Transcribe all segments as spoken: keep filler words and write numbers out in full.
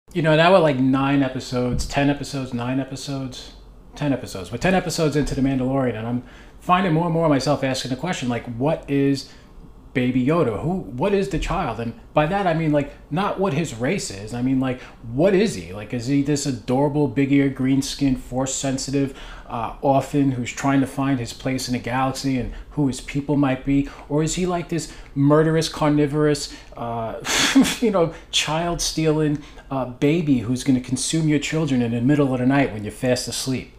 You know, now we're like nine episodes, ten episodes, nine episodes, ten episodes. We're ten episodes into The Mandalorian, and I'm finding more and more myself asking the question, like, what is Baby Yoda? Who, what is the child? And by that, I mean, like, not what his race is. I mean, like, what is he? Like, is he this adorable, big-eared, green-skinned, force-sensitive uh, orphan who's trying to find his place in the galaxy and who his people might be? Or is he like this murderous, carnivorous, uh, you know, child-stealing uh, baby who's going to consume your children in the middle of the night when you're fast asleep?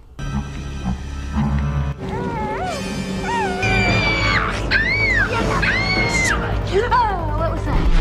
Oh, what was that?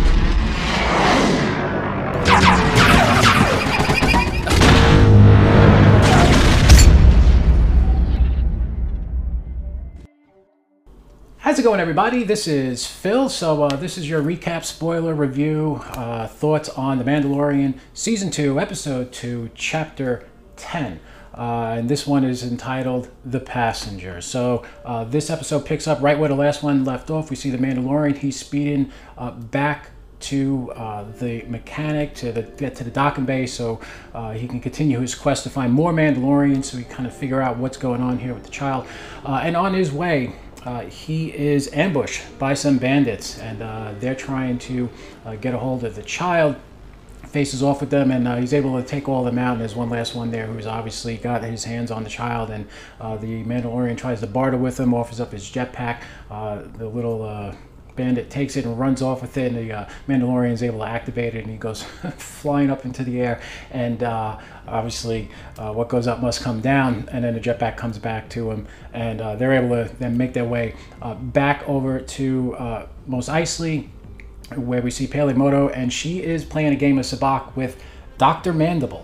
How's it going, everybody? This is Phil. So uh, this is your recap, spoiler review, uh, thoughts on The Mandalorian Season two, Episode two, Chapter ten. Uh, and this one is entitled The Passenger. So uh, this episode picks up right where the last one left off. We see the Mandalorian. He's speeding uh, back to uh, the mechanic to the, get to the docking bay so uh, he can continue his quest to find more Mandalorians, so he kind of figure out what's going on here with the child. Uh, and on his way, uh, he is ambushed by some bandits, and uh, they're trying to uh, get a hold of the child. Faces off with them, and uh, he's able to take all of them out. And there's one last one there who's obviously got his hands on the child, and uh, the Mandalorian tries to barter with him, offers up his jetpack. Uh, the little uh, bandit takes it and runs off with it, and the uh, Mandalorian is able to activate it, and he goes flying up into the air. And uh, obviously, uh, what goes up must come down, and then the jetpack comes back to him, and uh, they're able to then make their way uh, back over to uh, Mos Eisley, where we see Peli Motto, and she is playing a game of sabacc with Doctor Mandible.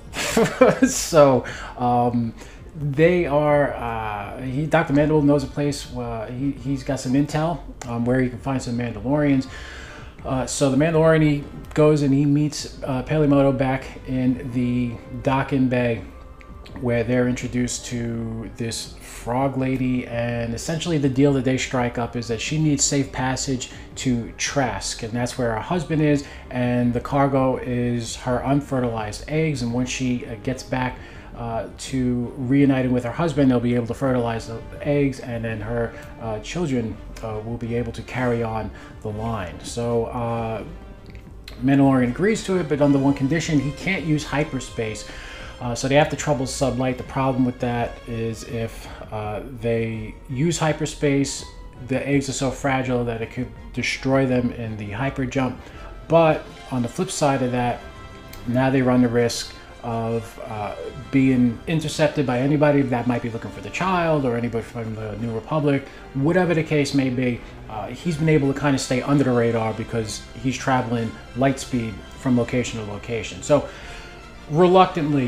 so um, they are, uh, he, Doctor Mandible knows a place, uh, he, he's got some intel um, where he can find some Mandalorians. Uh, so the Mandalorian, he goes and he meets uh, Peli Motto back in the docking bay, where they're introduced to this frog lady, and essentially the deal that they strike up is that she needs safe passage to Trask, and that's where her husband is, and the cargo is her unfertilized eggs. And once she uh, gets back uh, to reuniting with her husband, they'll be able to fertilize the eggs, and then her uh, children uh, will be able to carry on the line. So uh, Mandalorian agrees to it, but under one condition: he can't use hyperspace. Uh, so they have to trouble sublight. The problem with that is if uh, they use hyperspace, the eggs are so fragile that it could destroy them in the hyper jump. But on the flip side of that, now they run the risk of uh, being intercepted by anybody that might be looking for the child, or anybody from the New Republic, whatever the case may be. Uh, he's been able to kind of stay under the radar because he's traveling light speed from location to location. So reluctantly,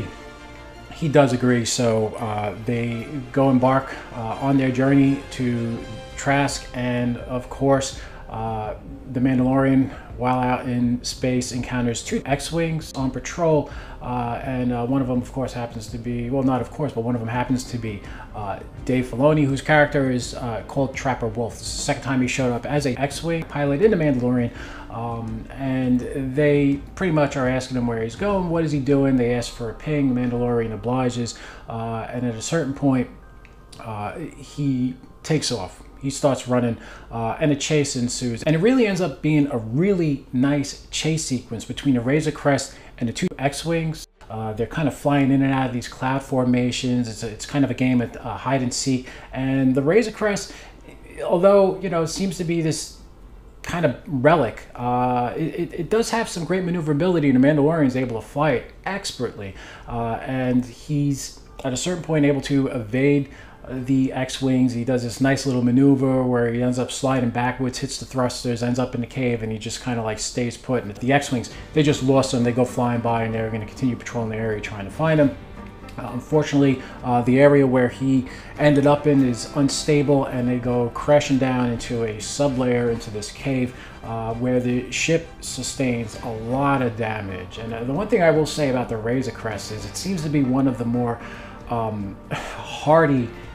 he does agree. So uh, they go embark uh, on their journey to Trask, and of course uh, the Mandalorian, while out in space, encounters two X-Wings on patrol, uh, and uh, one of them of course happens to be, well, not of course, but one of them happens to be uh, Dave Filoni, whose character is uh, called Trapper Wolf. This is the second time he showed up as a X-Wing pilot in The Mandalorian. Um, and they pretty much are asking him where he's going, what is he doing. They ask for a ping. The Mandalorian obliges, uh, and at a certain point uh, he takes off. He starts running, uh, and a chase ensues, and it really ends up being a really nice chase sequence between the Razor Crest and the two X-Wings. Uh, they're kind of flying in and out of these cloud formations. It's, a, it's kind of a game of uh, hide and seek, and the Razor Crest, although, you know, seems to be this kind of relic, uh, it, it does have some great maneuverability, and the Mandalorian is able to fly it expertly, uh, and he's at a certain point able to evade the X-Wings. He does this nice little maneuver where he ends up sliding backwards, hits the thrusters, ends up in the cave, and he just kind of like stays put. And the X-Wings, they just lost him. They go flying by, and they're going to continue patrolling the area trying to find him. Uh, unfortunately, uh, the area where he ended up in is unstable, and they go crashing down into a sublayer, into this cave, uh, where the ship sustains a lot of damage. And uh, the one thing I will say about the Razor Crest is it seems to be one of the more um, hardy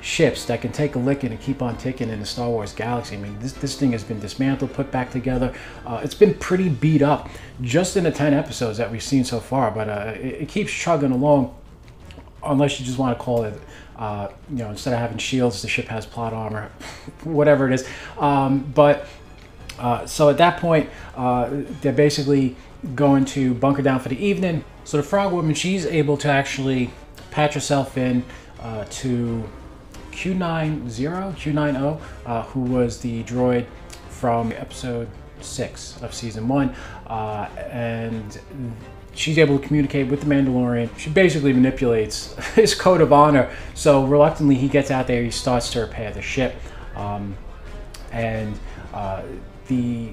ships that can take a licking and keep on ticking in the Star Wars galaxy. I mean, this, this thing has been dismantled, put back together. Uh, it's been pretty beat up just in the ten episodes that we've seen so far, but uh, it, it keeps chugging along, unless you just want to call it, uh, you know, instead of having shields, the ship has plot armor, whatever it is. Um, but uh, so at that point, uh, they're basically going to bunker down for the evening. So the Frog Woman, she's able to actually patch herself in uh, to Q ninety, Q ninety, uh, who was the droid from episode six of season one, uh, and she's able to communicate with the Mandalorian. She basically manipulates his code of honor. So reluctantly, he gets out there. He starts to repair the ship, um, and uh, the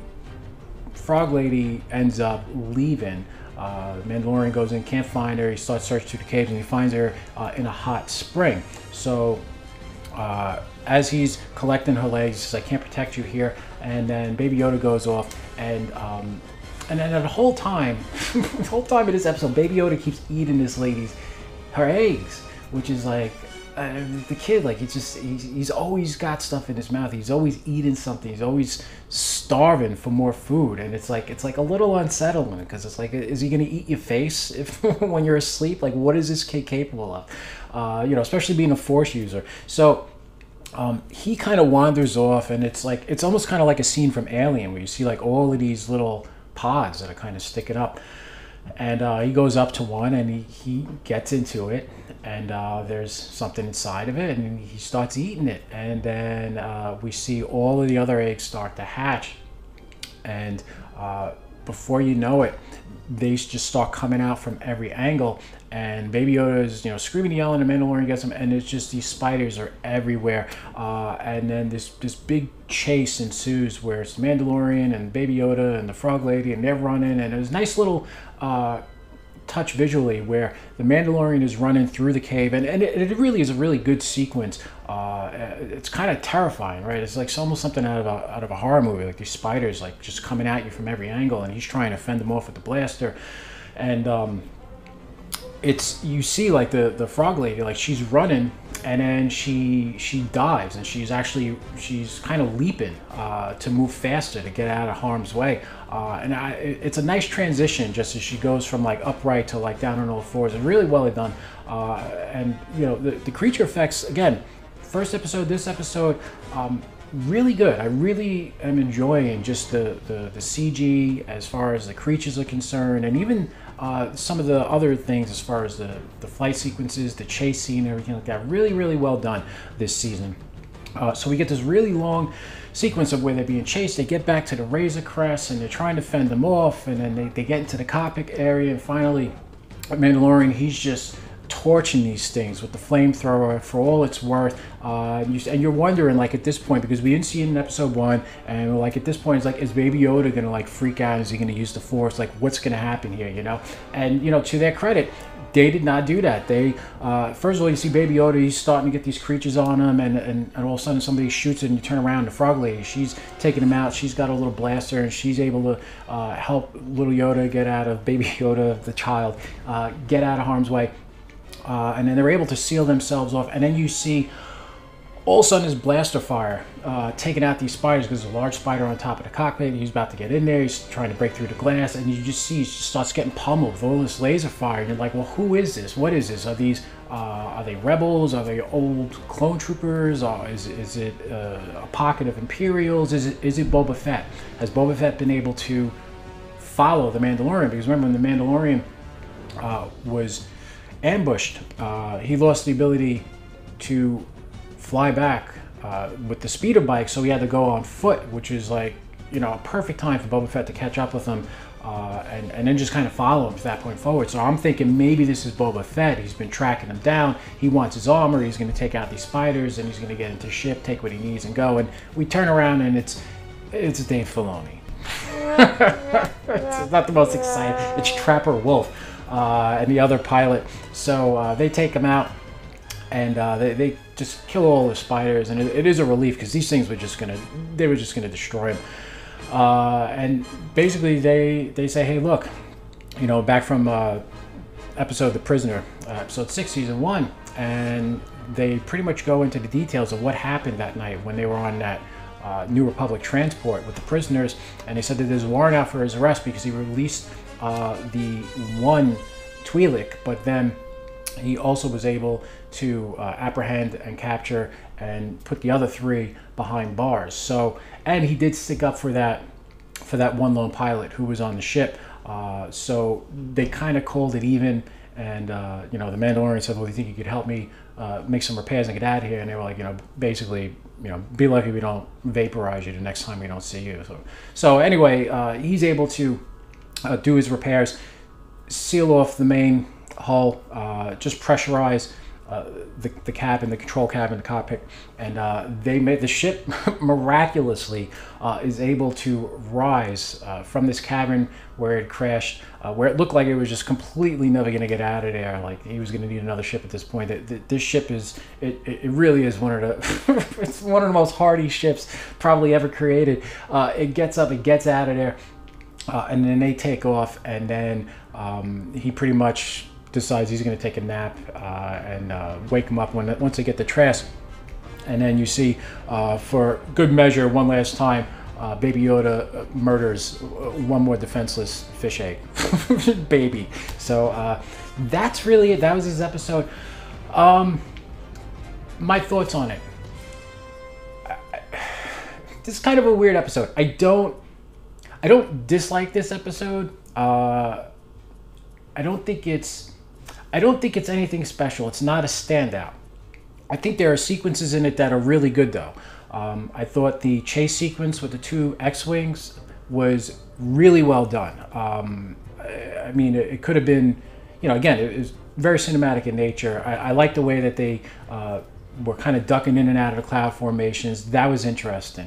Frog Lady ends up leaving. Uh, the Mandalorian goes in, can't find her. He starts searching through the caves, and he finds her uh, in a hot spring. So uh, as he's collecting her legs, he says, "I can't protect you here." And then Baby Yoda goes off, and um, and then the whole time, the whole time in this episode, Baby Yoda keeps eating this lady's her eggs, which is like uh, the kid, like he's just he's, he's always got stuff in his mouth. He's always eating something. He's always starving for more food, and it's like it's like a little unsettling, because it's like, is he gonna eat your face if when you're asleep? Like, what is this kid capable of? Uh, you know, especially being a Force user. So um, he kind of wanders off, and it's like it's almost kind of like a scene from Alien, where you see like all of these little pods that are kind of sticking up, and uh, he goes up to one, and he, he gets into it, and uh, there's something inside of it, and he starts eating it, and then uh, we see all of the other eggs start to hatch, and uh, before you know it, they just start coming out from every angle, and Baby Yoda is, you know, screaming and yelling, and Mandalorian gets him, and it's just these spiders are everywhere, uh, and then this this big chase ensues where it's Mandalorian and Baby Yoda and the Frog Lady, and they're running, and there's a nice little uh, touch visually where the Mandalorian is running through the cave, and, and it, it really is a really good sequence. Uh, it's kind of terrifying, right? It's like it's almost something out of a out of a horror movie, like these spiders like just coming at you from every angle, and he's trying to fend them off with the blaster, and um, it's you see like the the Frog Lady, like she's running, and then she she dives, and she's actually she's kind of leaping uh, to move faster to get out of harm's way, uh, and I, it's a nice transition just as she goes from like upright to like down on all fours, and really well done. Uh, and you know the, the creature effects, again, first episode, this episode, um, really good. I really am enjoying just the, the the C G as far as the creatures are concerned, and even Uh, some of the other things as far as the, the flight sequences, the chase scene, everything like that. Really, really well done this season. Uh, so we get this really long sequence of where they're being chased. They get back to the Razor Crest, and they're trying to fend them off, and then they, they get into the cockpit area, and finally Mandalorian, he's just torching these things with the flamethrower for all it's worth, uh, and, you, and you're wondering, like, at this point, because we didn't see it in episode one, and like at this point it's like, is Baby Yoda gonna like freak out? Is he gonna use the Force? Like, what's gonna happen here, you know? And you know, to their credit, they did not do that. They uh, first of all, you see Baby Yoda, he's starting to get these creatures on him, and, and, and all of a sudden somebody shoots it, and you turn around, the Frog Lady, she's taking him out. She's got a little blaster, and she's able to uh, help little Yoda get out of Baby Yoda, the child, uh, get out of harm's way. Uh, and then they're able to seal themselves off, and then you see all of a sudden this blaster fire uh, taking out these spiders, because there's a large spider on top of the cockpit. He's about to get in there, he's trying to break through the glass, and you just see he just starts getting pummeled with all this laser fire, and you're like, well, who is this? What is this? Are these uh, are they rebels? Are they old clone troopers? Or is, is it uh, a pocket of Imperials? Is it, is it Boba Fett? Has Boba Fett been able to follow the Mandalorian? Because remember, when the Mandalorian uh, was ambushed, uh, he lost the ability to fly back uh, with the speeder bike, so he had to go on foot, which is like, you know, a perfect time for Boba Fett to catch up with him, uh, and, and then just kind of follow him from that point forward. So I'm thinking maybe this is Boba Fett. He's been tracking him down. He wants his armor. He's going to take out these spiders, and he's going to get into ship, take what he needs, and go. And we turn around, and it's it's Dave Filoni. It's not the most exciting. It's Trapper Wolf. Uh, and the other pilot. So uh, they take him out, and uh, they, they just kill all the spiders, and it, it is a relief, because these things were just gonna they were just gonna destroy him. Uh, and basically they they say, hey, look, you know, back from uh, episode The Prisoner, uh, episode six, season one, and they pretty much go into the details of what happened that night when they were on that uh, New Republic transport with the prisoners. And they said that there's a warrant out for his arrest because he released uh, the one Twi'lek, but then he also was able to uh, apprehend and capture and put the other three behind bars. So, and he did stick up for that for that one lone pilot who was on the ship. Uh, so they kind of called it even. And uh, you know, the Mandalorian said, "Well, do you think you could help me uh, make some repairs and get out of here?" And they were like, you know, basically, you know, be lucky we don't vaporize you the next time we don't see you. So, so anyway, uh, he's able to uh, do his repairs, seal off the main hull, uh, just pressurize uh, the, the cabin, the control cabin, the cockpit, and uh, they made the ship miraculously uh, is able to rise uh, from this cabin where it crashed, uh, where it looked like it was just completely never going to get out of there. Like he was going to need another ship at this point. It, it, this ship is, it, it really is one of the, it's one of the most hardy ships probably ever created. Uh, it gets up, it gets out of there, uh, and then they take off, and then um, he pretty much decides he's going to take a nap uh, and uh, wake him up when once they get the Trask. And then you see, uh, for good measure, one last time, uh, Baby Yoda murders one more defenseless fish egg baby. So uh, that's really it. That was his episode. Um, my thoughts on it. I, I, this is kind of a weird episode. I don't, I don't dislike this episode. Uh, I don't think it's. I don't think it's anything special. It's not a standout. I think there are sequences in it that are really good, though. Um, I thought the chase sequence with the two X-Wings was really well done. Um, I mean, it, it could have been, you know, again, it was very cinematic in nature. I, I like the way that they uh, were kind of ducking in and out of the cloud formations. That was interesting.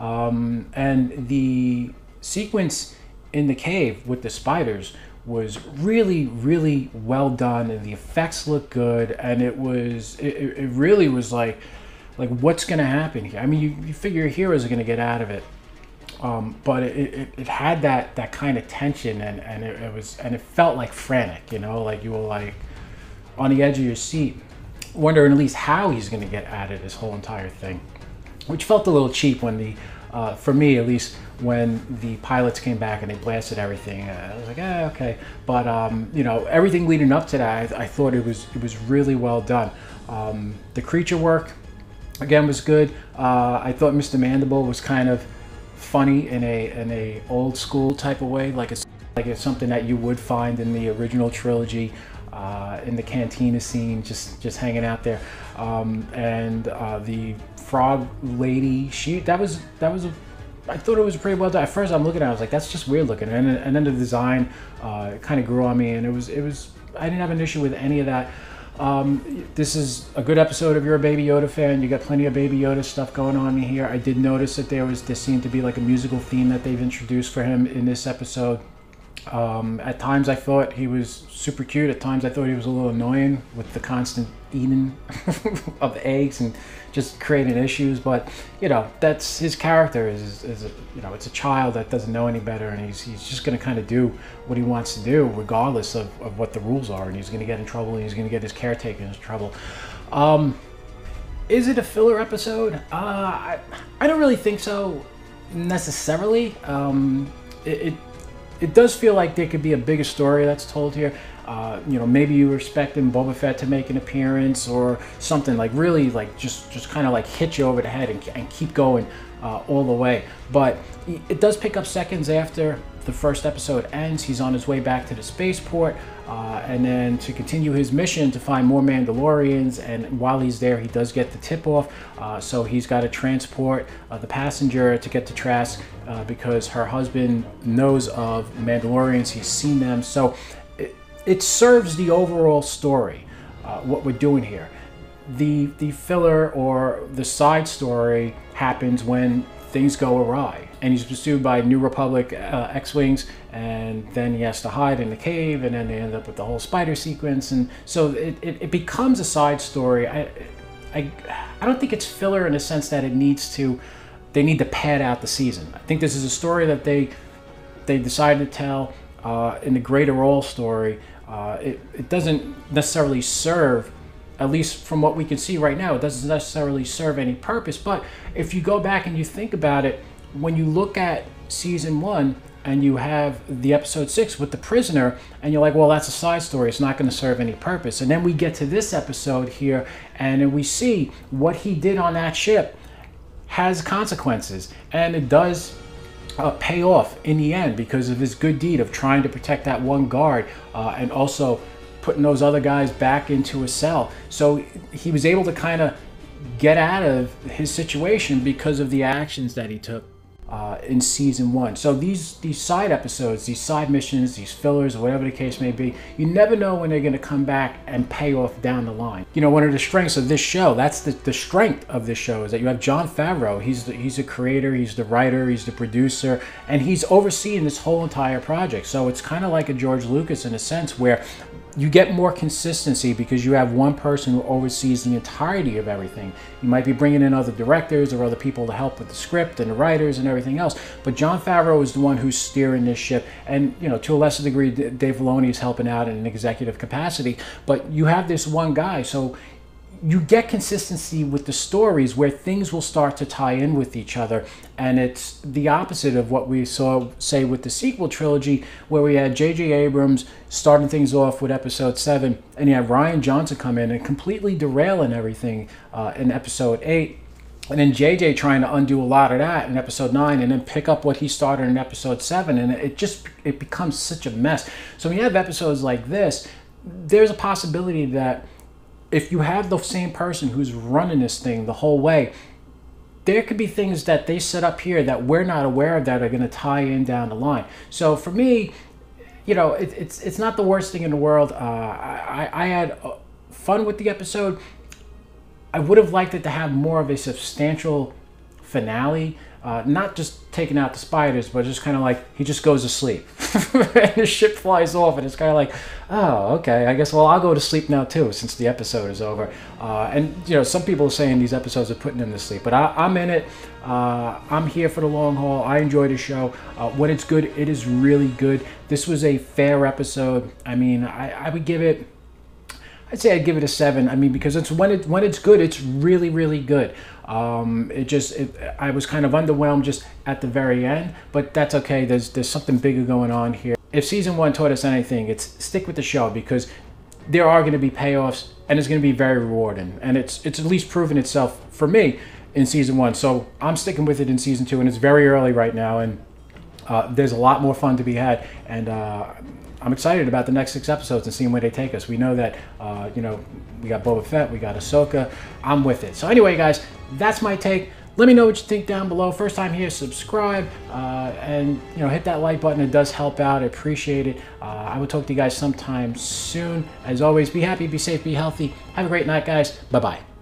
Um, and the sequence in the cave with the spiders was really, really well done, and the effects looked good, and it was, it, it really was like, like what's going to happen here? I mean, you, you figure your heroes are going to get out of it, um, but it, it, it had that that kind of tension, and and it, it was, and it felt like frantic, you know, like you were like on the edge of your seat, wondering at least how he's going to get out of this whole entire thing, which felt a little cheap when the, uh, for me at least, when the pilots came back and they blasted everything. uh, I was like, ah, okay. But um, you know, everything leading up to that, I, I thought it was it was really well done. Um, the creature work, again, was good. Uh, I thought Mister Mandible was kind of funny in a in a old school type of way, like it's like it's something that you would find in the original trilogy, uh, in the cantina scene, just just hanging out there. Um, and uh, the frog lady, she that was that was a I thought it was pretty well done. At first, I'm looking at it, I was like, "That's just weird looking," and then, and then the design uh, kind of grew on me, and it was, it was. I didn't have an issue with any of that. Um, this is a good episode if you're a Baby Yoda fan. You got plenty of Baby Yoda stuff going on here. I did notice that there was, there seemed to be like a musical theme that they've introduced for him in this episode. Um, at times, I thought he was super cute. At times, I thought he was a little annoying with the constant eating of eggs and just creating issues. But you know, that's his character. Is, is a, you know, it's a child that doesn't know any better, and he's he's just going to kind of do what he wants to do, regardless of, of what the rules are. And he's going to get in trouble. And he's going to get his caretaker in trouble. Um, is it a filler episode? Uh, I I don't really think so necessarily. Um, it. it It does feel like there could be a bigger story that's told here. Uh, you know, maybe you were expecting Boba Fett to make an appearance or something, like really like just, just kind of like hit you over the head and, and keep going uh, all the way. But it does pick up seconds after the first episode ends. He's on his way back to the spaceport, uh, and then to continue his mission to find more Mandalorians. And while he's there, he does get the tip-off. Uh, so he's got to transport uh, the passenger to get to Trask uh, because her husband knows of Mandalorians. He's seen them. So it, it serves the overall story, uh, what we're doing here. The, the filler or the side story happens when things go awry, and he's pursued by New Republic uh, X-Wings, and then he has to hide in the cave, and then they end up with the whole spider sequence, and so it, it, it becomes a side story. I, I, I don't think it's filler in the sense that it needs to, they need to pad out the season. I think this is a story that they, they decided to tell uh, in the greater all story. Uh, it, it doesn't necessarily serve at least from what we can see right now, it doesn't necessarily serve any purpose. But if you go back and you think about it, when you look at season one and you have the episode six with the prisoner, and you're like, well, that's a side story, it's not going to serve any purpose. And then we get to this episode here, and then we see what he did on that ship has consequences, and it does uh, pay off in the end because of his good deed of trying to protect that one guard, uh, and also putting those other guys back into a cell. So he was able to kind of get out of his situation because of the actions that he took uh, in season one. So these these side episodes, these side missions, these fillers, or whatever the case may be, you never know when they're going to come back and pay off down the line. You know, one of the strengths of this show, that's the, the strength of this show, is that you have Jon Favreau. He's the, he's the creator, he's the writer, he's the producer, and he's overseeing this whole entire project. So it's kind of like a George Lucas in a sense, where you get more consistency because you have one person who oversees the entirety of everything. You might be bringing in other directors or other people to help with the script and the writers and everything else, but Jon Favreau is the one who's steering this ship. And, you know, to a lesser degree, Dave Filoni is helping out in an executive capacity, but you have this one guy, so you get consistency with the stories where things will start to tie in with each other. And it's the opposite of what we saw, say, with the sequel trilogy, where we had J J Abrams starting things off with episode seven, and you have Rian Johnson come in and completely derailing everything uh, in episode eight. And then J J trying to undo a lot of that in episode nine, and then pick up what he started in episode seven. And it just, it becomes such a mess. So when you have episodes like this, there's a possibility that if you have the same person who's running this thing the whole way, there could be things that they set up here that we're not aware of that are going to tie in down the line. So for me, you know, it, it's it's not the worst thing in the world. Uh, I, I had fun with the episode. I would have liked it to have more of a substantial finale. Uh, not just taking out the spiders, but just kind of like he just goes to sleep. And the ship flies off, and it's kind of like, oh, okay, I guess, well, I'll go to sleep now too, since the episode is over. Uh, and, you know, some people are saying these episodes are putting them to sleep, but I, I'm in it. Uh, I'm here for the long haul. I enjoy the show. Uh, when it's good, it is really good. This was a fair episode. I mean, I, I would give it, I'd say I'd give it a seven. I mean, because it's when it when it's good, it's really, really good. Um, it just, it, I was kind of underwhelmed just at the very end, but that's okay. There's there's something bigger going on here. If season one taught us anything, it's stick with the show, because there are going to be payoffs, and it's going to be very rewarding, and it's it's at least proven itself for me in season one. So I'm sticking with it in season two, and it's very early right now, and uh, there's a lot more fun to be had, and uh, I'm excited about the next six episodes and seeing where they take us. We know that, uh, you know, we got Boba Fett, we got Ahsoka. I'm with it. So anyway, guys, that's my take. Let me know what you think down below. First time here, subscribe, uh, and, you know, hit that like button. It does help out. I appreciate it. Uh, I will talk to you guys sometime soon. As always, be happy, be safe, be healthy. Have a great night, guys. Bye-bye.